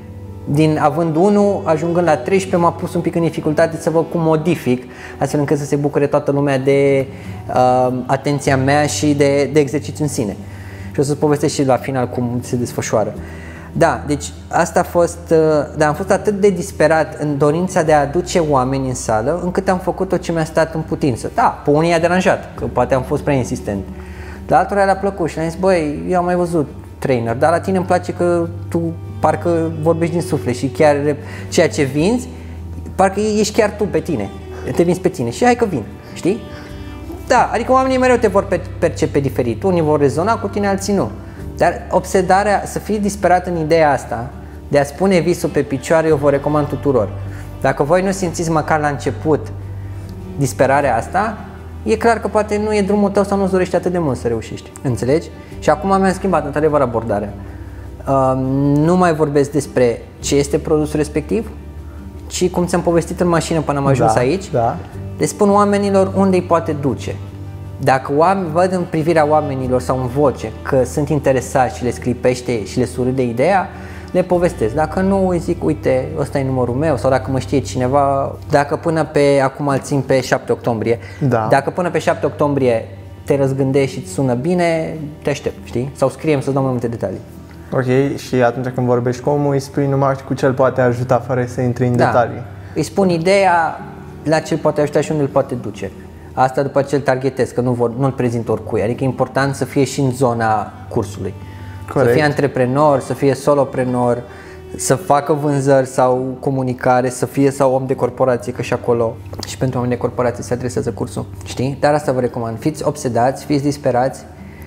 Din având unul, ajungând la treisprezece, m-a pus un pic în dificultate să văd cum modific, astfel încât să se bucure toată lumea de uh, atenția mea și de, de exercițiu în sine. Și o să-ți povestesc și la final cum se desfășoară. Da, deci asta a fost, uh, dar am fost atât de disperat în dorința de a aduce oameni în sală, încât am făcut tot ce mi-a stat în putință. Da, pe unii i-a deranjat, că poate am fost prea insistent. La altora le-a plăcut și le-am zis, băi, eu am mai văzut trainer, dar la tine îmi place că tu parcă vorbești din suflet și chiar ceea ce vinzi, parcă ești chiar tu pe tine, te vinzi pe tine și hai că vin, știi? Da, adică oamenii mereu te vor percepe diferit, unii vor rezona cu tine, alții nu. Dar obsedarea, să fii disperat în ideea asta, de a spune visul pe picioare, eu vă recomand tuturor. Dacă voi nu simțiți măcar la început disperarea asta, e clar că poate nu e drumul tău sau nu-ți dorești atât de mult să reușești, înțelegi? Și acum mi-am schimbat într-adevăr abordarea. Uh, nu mai vorbesc despre ce este produsul respectiv, ci cum ți-am povestit în mașină până am ajuns da, aici, da. le spun oamenilor unde îi poate duce. Dacă oameni, văd în privirea oamenilor sau în voce că sunt interesați și le sclipește și le surâde ideea, le povestesc. Dacă nu, îi zic, uite, ăsta e numărul meu, sau dacă mă știe cineva, dacă până pe, acum îl țin pe șapte octombrie, da. Dacă până pe șapte octombrie te răzgândești și îți sună bine, te aștept, știi? Sau scriem să-ți dau mai multe detalii. Ok, și atunci când vorbești cu omul, îi spui numai cu ce îl poate ajuta fără să intri în da. detalii. Îi spun ideea la ce îl poate ajuta și unde îl poate duce. Asta după ce îl targetez, că nu vor, nu-l prezint oricui, adică e important să fie și în zona cursului. Corect. Să fie antreprenor, să fie soloprenor, să facă vânzări sau comunicare, să fie sau om de corporație, că și acolo și pentru oameni de corporație se adresează cursul, știi? Dar asta vă recomand, fiți obsedați, fiți disperați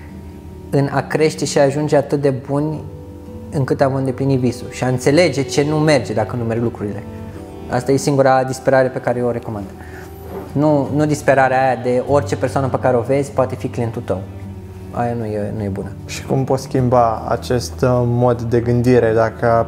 în a crește și a ajunge atât de buni încât a vă îndeplini visul și a înțelege ce nu merge dacă nu merg lucrurile. Asta e singura disperare pe care eu o recomand. Nu, nu disperarea aia de orice persoană pe care o vezi poate fi clientul tău. Aia nu e, nu e bună. Și cum poți schimba acest mod de gândire dacă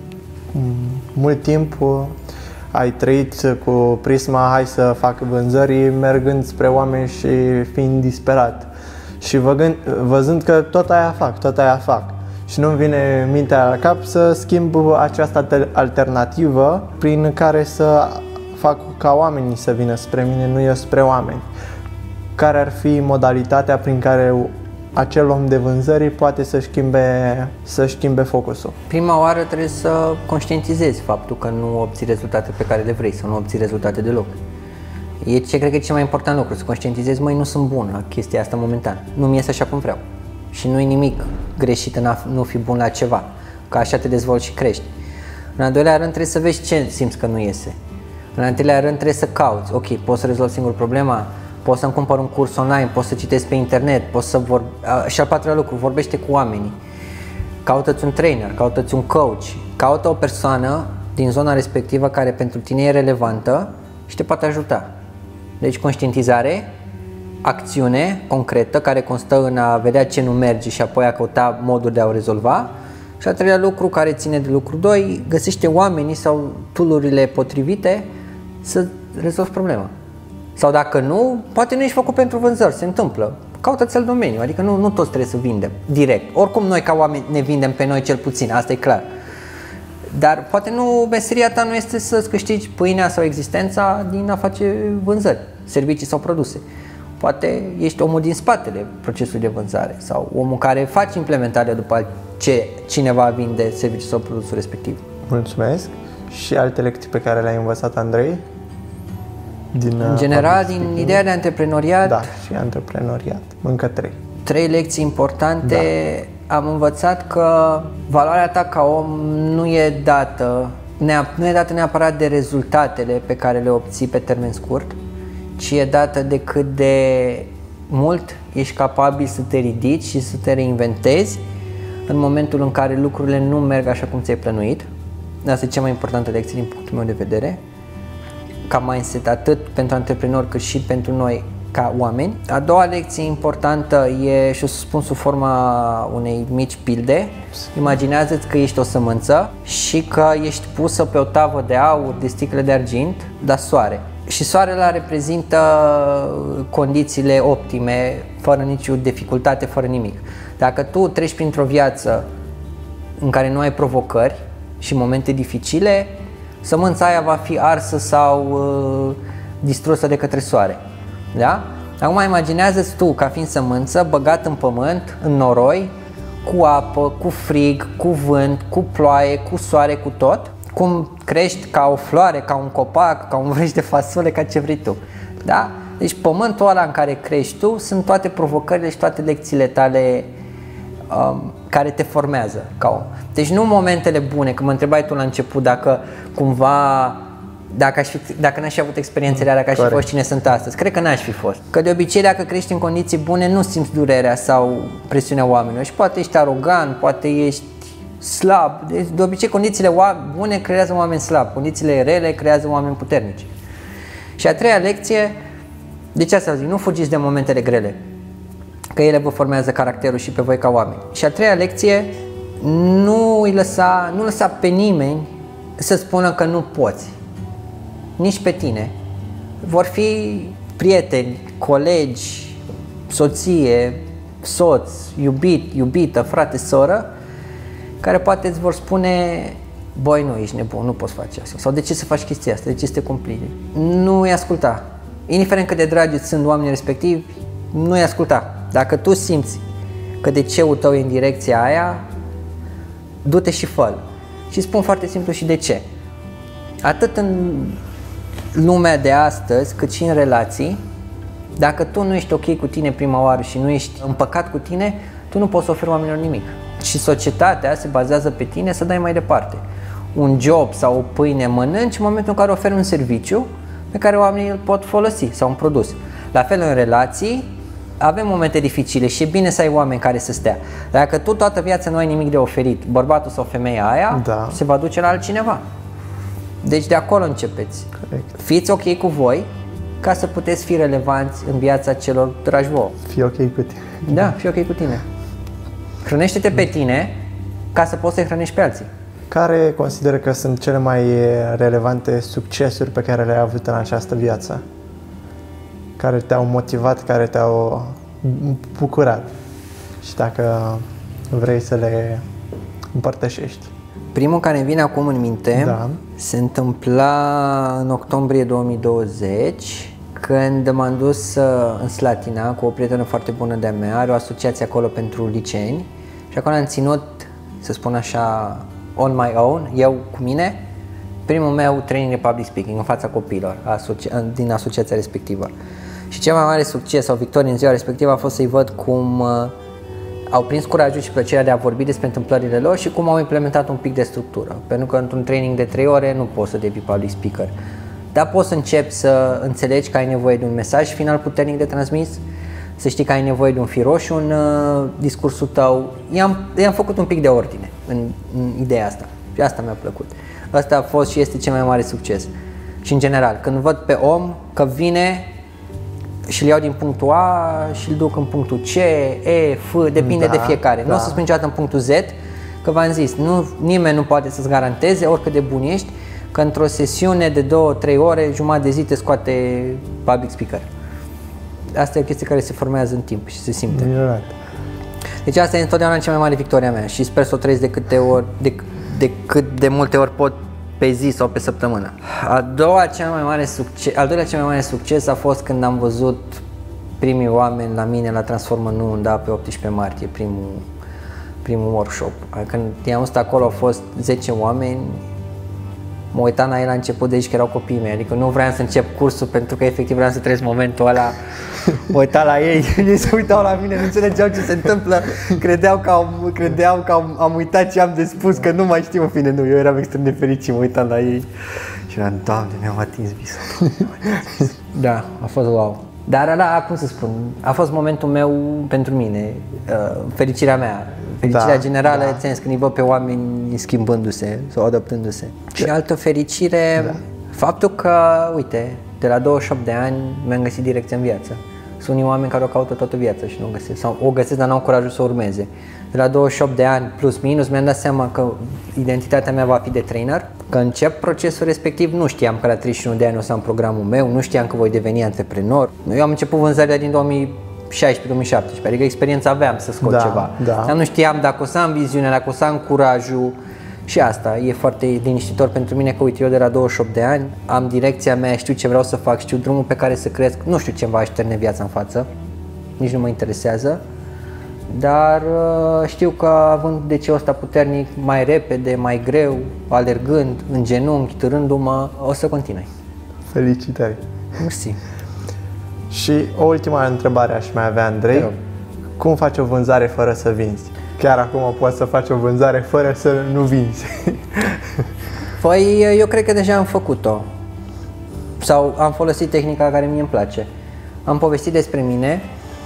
mult timp ai trăit cu prisma hai să fac vânzări mergând spre oameni și fiind disperat și văgând, văzând că tot aia fac, tot aia fac și nu-mi vine mintea la cap să schimb această alternativă prin care să fac ca oamenii să vină spre mine, nu eu spre oameni. Care ar fi modalitatea prin care acel om de vânzări poate să schimbe, să schimbe focusul? Prima oară trebuie să conștientizezi faptul că nu obții rezultate pe care le vrei sau nu obții rezultate deloc. E ce cred că e cel mai important lucru, să conștientizezi, măi, nu sunt bun la chestia asta momentan, nu-mi iese așa cum vreau. Și nu e nimic greșit în a nu fi bun la ceva, că așa te dezvolți și crești. În al doilea rând trebuie să vezi ce simți că nu iese. În al treilea rând trebuie să cauți, ok, pot să rezolv singur problema, pot să-mi cumpăr un curs online, pot să citesc pe internet, pot să vorb... Și al patrulea lucru, vorbește cu oamenii. Caută-ți un trainer, caută-ți un coach, caută o persoană din zona respectivă care pentru tine e relevantă și te poate ajuta. Deci conștientizare, acțiune concretă care constă în a vedea ce nu merge și apoi a căuta moduri de a o rezolva. Și al treilea lucru care ține de lucru doi, găsește oamenii sau tool-urile potrivite să rezolvi problema. Sau dacă nu, poate nu ești făcut pentru vânzări, se întâmplă. Caută-ți alt domeniu, adică nu, nu toți trebuie să vindem direct. Oricum noi ca oameni ne vindem pe noi cel puțin, asta e clar. Dar poate nu, meseria ta nu este să-ți câștigi pâinea sau existența din a face vânzări, servicii sau produse. Poate ești omul din spatele procesului de vânzare sau omul care face implementarea după ce cineva vinde serviciul sau produsul respectiv. Mulțumesc. Și alte lecții pe care le-ai învățat, Andrei? Din, în general, din ideea de antreprenoriat. Da, și antreprenoriat. Încă trei. Trei lecții importante. Da. Am învățat că valoarea ta ca om nu e dată, nu e dată neapărat de rezultatele pe care le obții pe termen scurt, ci e dată de cât de mult ești capabil să te ridici și să te reinventezi în momentul în care lucrurile nu merg așa cum ți-ai plănuit. Asta e cea mai importantă lecție din punctul meu de vedere, ca mindset, atât pentru antreprenori cât și pentru noi ca oameni. A doua lecție importantă e, și o să spun sub forma unei mici pilde, imaginează-ți că ești o sămânță și că ești pusă pe o tavă de aur, de sticle de argint, dar soare. Și soarele reprezintă condițiile optime, fără nicio dificultate, fără nimic. Dacă tu treci printr-o viață în care nu ai provocări și momente dificile, sămânța aia va fi arsă sau uh, distrusă de către soare. Da? Acum imaginează-ți tu ca fiind sămânță, băgat în pământ, în noroi, cu apă, cu frig, cu vânt, cu ploaie, cu soare, cu tot, cum crești ca o floare, ca un copac, ca un vrăj de fasole, ca ce vrei tu. Da? Deci pământul ăla în care crești tu sunt toate provocările și toate lecțiile tale um, care te formează ca om. Deci nu momentele bune, că mă întrebai tu la început dacă cumva, dacă, aș fi, dacă n-aș fi avut experiențele alea, dacă aș fi fost cine sunt astăzi. Cred că n-aș fi fost. Că de obicei dacă crești în condiții bune nu simți durerea sau presiunea oamenilor și poate ești arogant, poate ești slab. De, de obicei condițiile bune creează oameni slabi, condițiile rele creează oameni puternici. Și a treia lecție, de ce asta zic, nu fugiți de momentele grele, că ele vă formează caracterul și pe voi ca oameni. Și a treia lecție, nu îi lăsa, nu lăsa pe nimeni să spună că nu poți, nici pe tine. Vor fi prieteni, colegi, soție, soț, iubit, iubită, frate, soră, care poate îți vor spune: băi, nu, ești nebun, nu poți face asta. Sau de ce să faci chestia asta, de ce să te complici? Nu îi asculta. Indiferent cât de dragi sunt oamenii respectivi, nu îi asculta. Dacă tu simți că de ce-ul tău e în direcția aia, du-te și fă-l. Și spun foarte simplu și de ce. Atât în lumea de astăzi, cât și în relații, dacă tu nu ești ok cu tine prima oară și nu ești împăcat cu tine, tu nu poți să oferi oamenilor nimic. Și societatea se bazează pe tine să dai mai departe. Un job sau o pâine mănânci în momentul în care oferi un serviciu pe care oamenii îl pot folosi sau un produs. La fel în relații, avem momente dificile și e bine să ai oameni care să stea. Dacă tu toată viața nu ai nimic de oferit, bărbatul sau femeia aia, da, se va duce la altcineva. Deci de acolo începeți. Corect. Fiți ok cu voi ca să puteți fi relevanți în viața celor dragi vouă. Fii ok cu tine. Da, fii ok cu tine. Hrănește-te pe tine ca să poți să-i hrănești pe alții. Care consideră că sunt cele mai relevante succesuri pe care le-ai avut în această viață? Care te-au motivat, care te-au bucurat? Și dacă vrei să le împărtășești. Primul care îmi vine acum în minte, da, se întâmpla în octombrie două mii douăzeci, când m-am dus în Slatina cu o prietenă foarte bună de-a mea, are o asociație acolo pentru liceeni și acolo am ținut, să spun așa, on my own, eu cu mine, primul meu training de public speaking în fața copiilor asocia- din asociația respectivă. Și cel mai mare succes sau victorie în ziua respectivă a fost să-i văd cum uh, au prins curajul și plăcerea de a vorbi despre întâmplările lor și cum au implementat un pic de structură. Pentru că într-un training de trei ore nu poți să devii public speaker, dar poți să începi să înțelegi că ai nevoie de un mesaj final puternic de transmis, să știi că ai nevoie de un fir roșu în uh, discursul tău. I-am, i-am făcut un pic de ordine în, în ideea asta și asta mi-a plăcut. Asta a fost și este cel mai mare succes. Și în general, când văd pe om că vine și îl iau din punctul A și îl duc în punctul C, E, F, depinde da, de fiecare. Da. Nu o să spun niciodată în punctul Z, că v-am zis, nu, nimeni nu poate să-ți garanteze, oricât de bun ești, că într-o sesiune de două trei ore, jumătate de zi te scoate public speaker. Asta e o chestie care se formează în timp și se simte. Minunat. Deci asta e întotdeauna cea mai mare victoria mea și sper să o trăiesc de câte ori, de, de cât de multe ori pot pe zi sau pe săptămână. A doua cea mai mare succes, al doilea cel mai mare succes a fost când am văzut primii oameni la mine la Transformă Nu, da, pe optsprezece martie, primul, primul workshop. Când i-am văzut acolo au fost zece oameni. Mă uitam la el la început, deci că erau copiii mei, adică nu vreau să încep cursul pentru că efectiv vreau să trăiesc momentul ăla. Mă uitam la ei, ei se uitau la mine, nu înțelegeau ce se întâmplă, credeau că, am, credeau că am, am uitat ce am de spus, că nu mai știu, în fine, nu, eu eram extrem de fericit, mă uitam la ei și eram, Doamne, mi-am atins visul. Da, a fost wow. Dar ăla, cum să spun, a fost momentul meu pentru mine, uh, fericirea mea, fericirea da, generală, da. Ți-am zis, când îi văd pe oameni schimbându-se sau adaptându-se. Și altă fericire, da. Faptul că, uite, de la douăzeci și opt de ani mi-am găsit direcția în viață. Sunt unii oameni care o caută toată viața și nu o găsesc, sau o găsesc, dar n-au curajul să o urmeze. De la douăzeci și opt de ani, plus minus, mi-am dat seama că identitatea mea va fi de trainer, că încep procesul respectiv, nu știam că la treizeci și unu de ani o să am programul meu, nu știam că voi deveni antreprenor. Eu am început vânzările din două mii șaisprezece două mii șaptesprezece, adică experiența aveam să scot da, ceva. Da. Dar nu știam dacă o să am viziune, dacă o să am curajul Și asta e foarte liniștitor pentru mine că, uite, eu de la douăzeci și opt de ani am direcția mea, știu ce vreau să fac, știu drumul pe care să cresc, nu știu ce îmi va așterne viața în față, nici nu mă interesează, dar știu că având D C-ul ăsta puternic, mai repede, mai greu, alergând, în genunchi, târându-mă, o să continui. Felicitări! Mersi! Și o ultimă întrebare aș mai avea, Andrei. Cum faci o vânzare fără să vinzi? Chiar acum poți să faci o vânzare fără să nu vinzi. Păi eu cred că deja am făcut-o. Sau am folosit tehnica care mie îmi place. Am povestit despre mine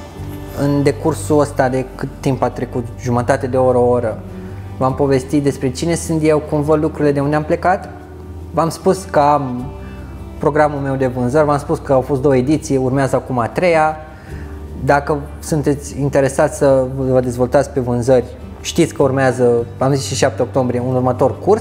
în decursul ăsta de cât timp a trecut, jumătate de oră, o oră. V-am povestit despre cine sunt eu, cum văd lucrurile, de unde am plecat. V-am spus că am programul meu de vânzări, v-am spus că au fost două ediții, urmează acum a treia. Dacă sunteți interesați să vă dezvoltați pe vânzări, știți că urmează, am zis și șapte octombrie, un următor curs.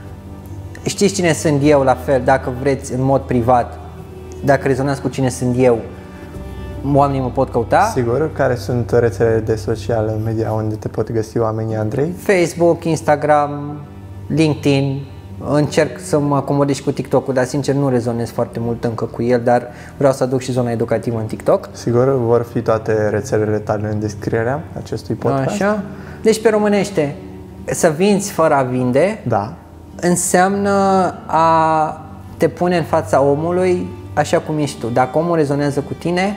Știți cine sunt eu, la fel, dacă vreți în mod privat, dacă rezonați cu cine sunt eu, oamenii mă pot căuta. Sigur, care sunt rețelele de social media unde te pot găsi oamenii, Andrei? Facebook, Instagram, LinkedIn. Încerc să mă acomodez și cu TikTok-ul, dar sincer nu rezonez foarte mult încă cu el, dar vreau să aduc și zona educativă în TikTok. Sigur, vor fi toate rețelele tale în descrierea acestui podcast. Așa. Deci, pe românește, să vinzi fără a vinde, da, înseamnă a te pune în fața omului așa cum ești tu. Dacă omul rezonează cu tine,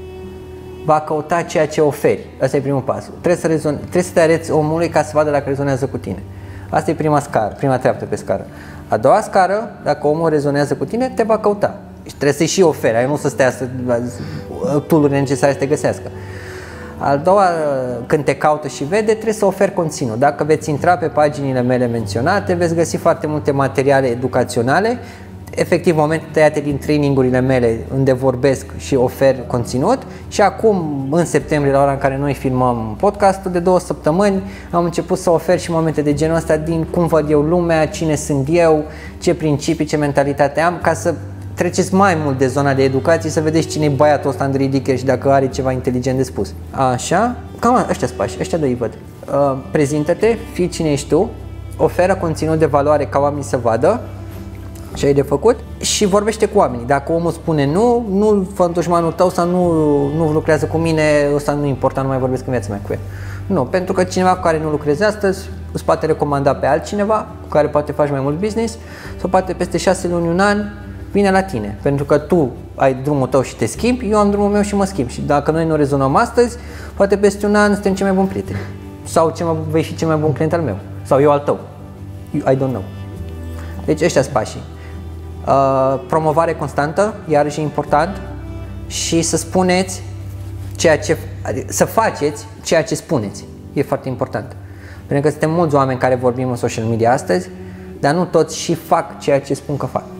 va căuta ceea ce oferi. Asta e primul pas. Trebuie să, rezone, trebuie să te arăți omului ca să vadă dacă rezonează cu tine. Asta e prima scară, prima treaptă pe scară. A doua scară, dacă omul rezonează cu tine, te va căuta. Și trebuie să-i și oferi, ai nu să stea să tool-urile necesare să te găsească. Al doua, când te caută și vede, trebuie să oferi conținut. Dacă veți intra pe paginile mele menționate, veți găsi foarte multe materiale educaționale. Efectiv, în momentul tăiate din trainingurile mele unde vorbesc și ofer conținut. Și acum, în septembrie, la ora în care noi filmăm podcastul, de două săptămâni am început să ofer și momente de genul ăsta din cum văd eu lumea, cine sunt eu, ce principii, ce mentalitate am, ca să treceți mai mult de zona de educație, să vedeți cine e băiatul ăsta Andrei Dicher și dacă are ceva inteligent de spus. Așa, cam ăștia-s pași, ăștia doi văd. Uh, prezintă-te, fii cine ești tu, oferă conținut de valoare ca oamenii să vadă ce ai de făcut și vorbește cu oamenii. Dacă omul spune nu, nu-l fă în dușmanul tău sau nu, nu lucrează cu mine, ăsta nu e important, nu mai vorbesc în viața mea cu el. Nu, pentru că cineva cu care nu lucrezi astăzi îți poate recomanda pe altcineva cu care poate faci mai mult business sau poate peste șase luni, un an vine la tine, pentru că tu ai drumul tău și te schimbi, eu am drumul meu și mă schimb. Și dacă noi nu rezonăm astăzi, poate peste un an suntem cei mai buni prieteni. Sau ce mai, vei fi cel mai bun client al meu. Sau eu al tău. I don't know. Deci ăștia sunt pașii. Uh, promovare constantă, iarăși e important. Și să spuneți ceea ce, să faceți ceea ce spuneți. E foarte important. Pentru că suntem mulți oameni care vorbim în social media astăzi, dar nu toți și fac ceea ce spun că fac.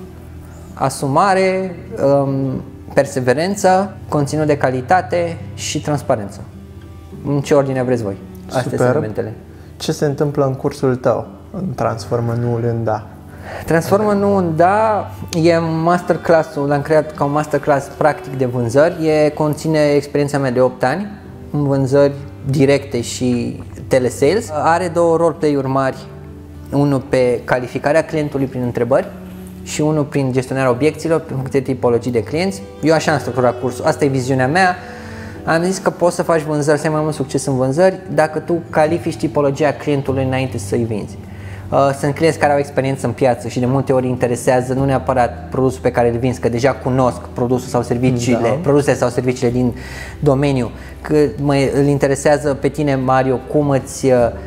Asumare, um, perseverență, conținut de calitate și transparență. În ce ordine vreți voi? Astea sunt elementele. Ce se întâmplă în cursul tău? Transformă nu în da. Transformă nu în da e masterclass-ul, l-am creat ca un masterclass practic de vânzări. E, conține experiența mea de opt ani în vânzări directe și telesales. Are două roleplay-uri mari, unul pe calificarea clientului prin întrebări și unul prin gestionarea obiecțiilor, prin funcție de tipologii de clienți. Eu așa am structurat cursul, asta e viziunea mea. Am zis că poți să faci vânzări, să ai mai mult succes în vânzări dacă tu califici tipologia clientului înainte să-i vinzi. Sunt clienți care au experiență în piață și de multe ori interesează nu neapărat produsul pe care îl vinzi, că deja cunosc produsul sau serviciile, da. produsele sau serviciile din domeniu, că mă, îl interesează pe tine, Mario, cum îți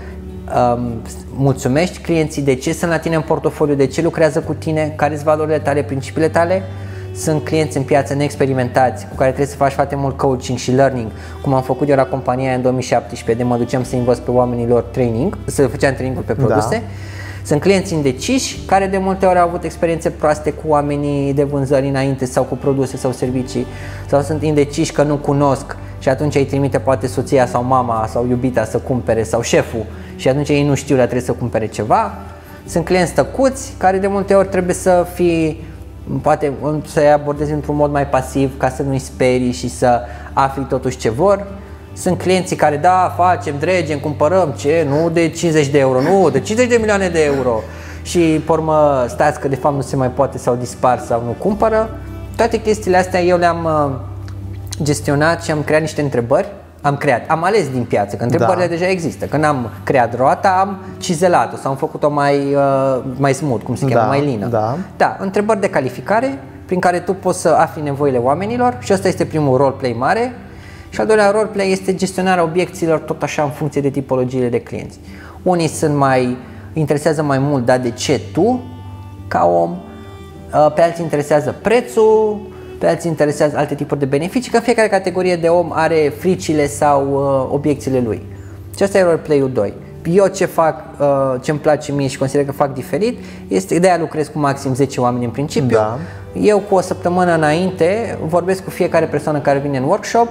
um, mulțumești clienții, de ce sunt la tine în portofoliu, de ce lucrează cu tine, care sunt valorile tale, principiile tale. Sunt clienți în piață neexperimentați cu care trebuie să faci foarte mult coaching și learning, cum am făcut eu la compania în două mii șaptesprezece, de mă duceam să învăț pe oamenii lor training, să făceam training-uri pe produse. Da. Sunt clienți indeciși care de multe ori au avut experiențe proaste cu oamenii de vânzări înainte sau cu produse sau servicii, sau sunt indeciși că nu cunosc și atunci îi trimite poate soția sau mama sau iubita să cumpere sau șeful și atunci ei nu știu, dar trebuie să cumpere ceva. Sunt clienți tăcuți care de multe ori trebuie să fii poate să-i abordezi într-un mod mai pasiv ca să nu-i sperii și să afli totuși ce vor. Sunt clienții care, da, facem, dregem, cumpărăm, ce? Nu de cincizeci de euro, nu, de cincizeci de milioane de euro. Și, pe urmă, stați că de fapt nu se mai poate sau dispar sau nu cumpără. Toate chestiile astea eu le-am gestionat și am creat niște întrebări. Am creat, am ales din piață, că întrebările da. deja există. Când am creat roata, am cizelat-o sau am făcut-o mai, uh, mai smooth, cum se cheamă, da, mai lină. Da. da, întrebări de calificare prin care tu poți să afli nevoile oamenilor și ăsta este primul roleplay mare. Și al doilea roleplay este gestionarea obiecțiilor tot așa în funcție de tipologiile de clienți. Unii sunt mai, interesează mai mult, dar de ce tu ca om, pe alții interesează prețul, pe alții interesează alte tipuri de beneficii, că fiecare categorie de om are fricile sau uh, obiecțiile lui. Și asta e roleplay-ul doi. Eu ce fac, uh, ce îmi place mie și consider că fac diferit, este de-aia lucrez cu maxim zece oameni în principiu. Da. Eu cu o săptămână înainte vorbesc cu fiecare persoană care vine în workshop,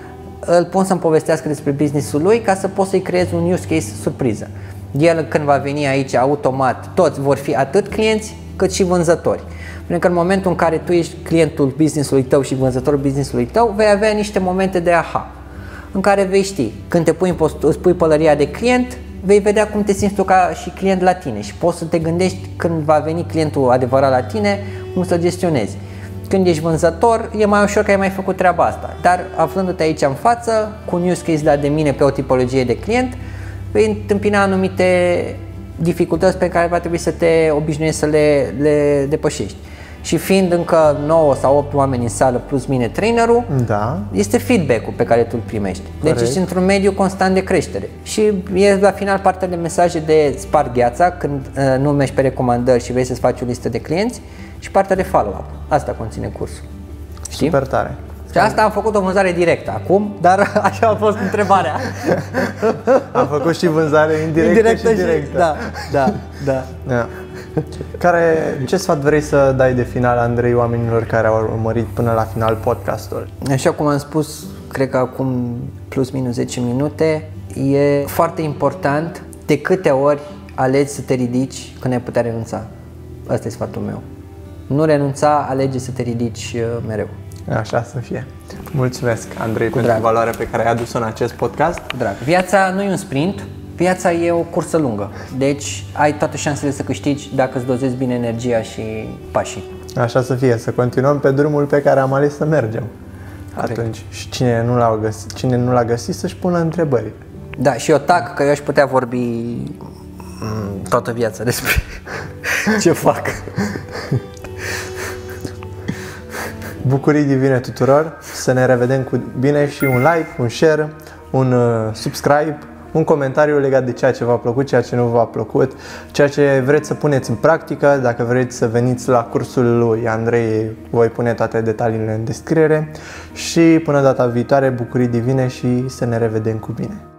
îl pun să-mi povestească despre business-ul lui ca să pot să-i creez un use case surpriză. El când va veni aici automat, toți vor fi atât clienți cât și vânzători. Pentru că în momentul în care tu ești clientul business-ului tău și vânzătorul business-ului tău, vei avea niște momente de aha, în care vei ști, când te pui, îți pui pălăria de client, vei vedea cum te simți tu ca și client la tine și poți să te gândești când va veni clientul adevărat la tine, cum să gestionezi. Când ești vânzător, e mai ușor că ai mai făcut treaba asta, dar aflându-te aici în față, cu un use case dat de mine pe o tipologie de client, vei întâmpina anumite dificultăți pe care va trebui să te obișnuiești să le, le depășești. Și fiind încă nouă sau opt oameni în sală plus mine trainerul, da. este feedback-ul pe care tu îl primești. Corect. Deci ești într-un mediu constant de creștere. Și e la final partea de mesaje de spart gheața, când uh, nu mergi pe recomandări și vrei să-ți faci o listă de clienți, și partea de follow-up. Asta conține cursul. Știi? Super tare. Și asta am făcut o vânzare directă acum, dar așa a fost întrebarea. Am făcut și vânzare indirectă, indirectă și directă. Și, da, da, da. da. Care, ce sfat vrei să dai de final, Andrei, oamenilor care au urmărit până la final podcastul? Așa cum am spus, cred că acum plus minus zece minute, e foarte important de câte ori alegi să te ridici când ai putea renunța. Asta e sfatul meu. Nu renunța, alege să te ridici mereu. Așa să fie. Mulțumesc, Andrei, Cu pentru drag. valoarea pe care ai adus-o în acest podcast. Drag. Viața nu e un sprint, viața e o cursă lungă. Deci ai toate șansele să câștigi dacă îți dozezi bine energia și pașii. Așa să fie, să continuăm pe drumul pe care am ales să mergem. Corect. Atunci, și cine nu l-a găsit, cine nu l-a găsit să-și pună întrebări. Da, și eu tac că eu aș putea vorbi toată viața despre ce fac. Bucurii divine tuturor, să ne revedem cu bine și un like, un share, un uh, subscribe, un comentariu legat de ceea ce v-a plăcut, ceea ce nu v-a plăcut, ceea ce vreți să puneți în practică. Dacă vreți să veniți la cursul lui Andrei, voi pune toate detaliile în descriere și până data viitoare, bucurii divine și să ne revedem cu bine.